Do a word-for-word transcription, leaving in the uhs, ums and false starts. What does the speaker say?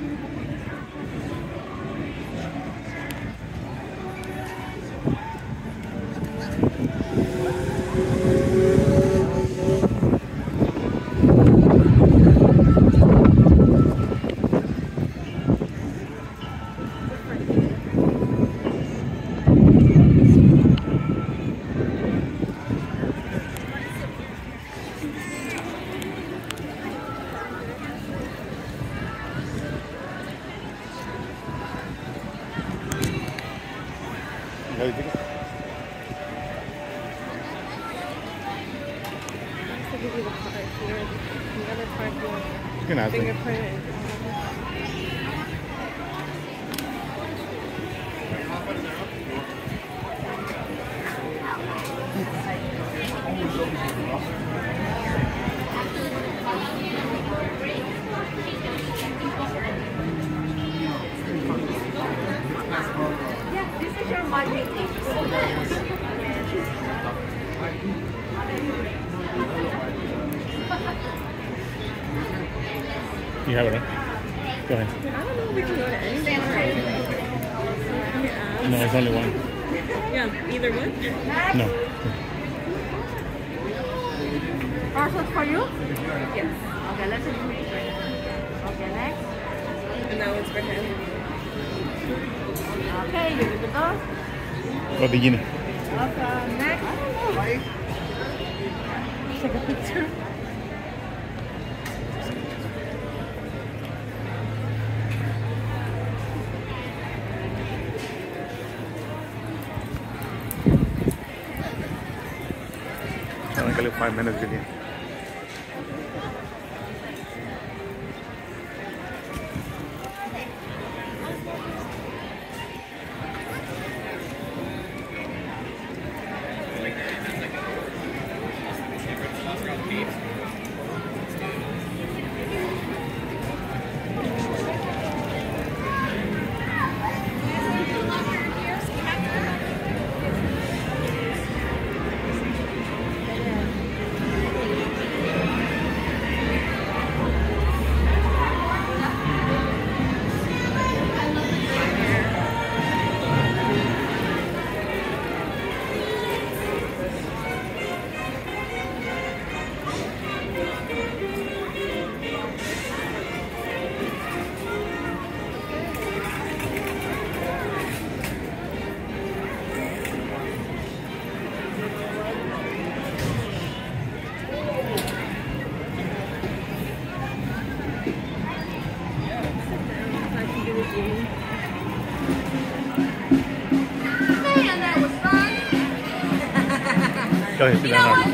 You can ask me. Yeah, this is your magic tips. You have it, right? Go ahead. I don't know if we can go to any store. No, it's only one. Yeah, either one. No. Parcels for you? Yes. Okay, let's see. Okay, next. And that one's for him. Okay, you good to go? Oh, the guinea. Okay, next. Take a picture. Only five minutes video. Go ahead, sit down.